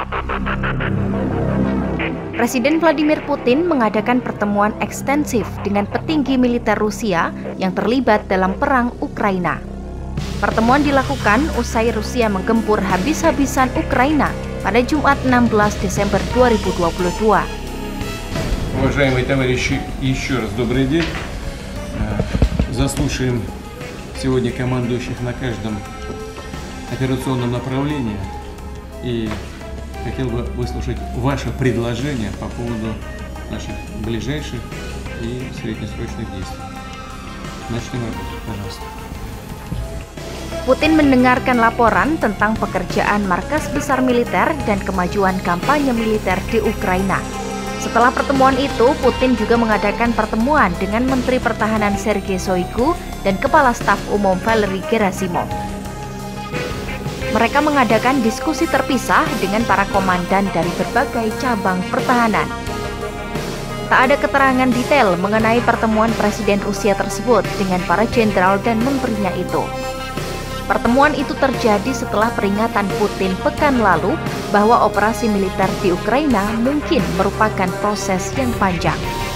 Presiden Vladimir Putin mengadakan pertemuan ekstensif dengan petinggi militer Rusia yang terlibat dalam perang Ukraina. Pertemuan dilakukan usai Rusia menggempur habis-habisan Ukraina pada Jumat 16 Desember 2022. Уважаемые товарищи, еще раз добрый день. Заслушаем сегодня командующих на каждом операционном направлении и хотел бы выслушать ваше предложение по поводу наших ближайших и среднесрочных действий. Начнем работу, пожалуйста. Putin mendengarkan laporan tentang pekerjaan markas besar militer dan kemajuan kampanye militer di Ukraina. Setelah pertemuan itu, Putin juga mengadakan pertemuan dengan Menteri Pertahanan Sergei Shoigu dan Kepala Staf Umum Valery Gerasimov. Mereka mengadakan diskusi terpisah dengan para komandan dari berbagai cabang pertahanan. Tak ada keterangan detail mengenai pertemuan Presiden Rusia tersebut dengan para jenderal dan menterinya itu. Pertemuan itu terjadi setelah peringatan Putin pekan lalu bahwa operasi militer di Ukraina mungkin merupakan proses yang panjang.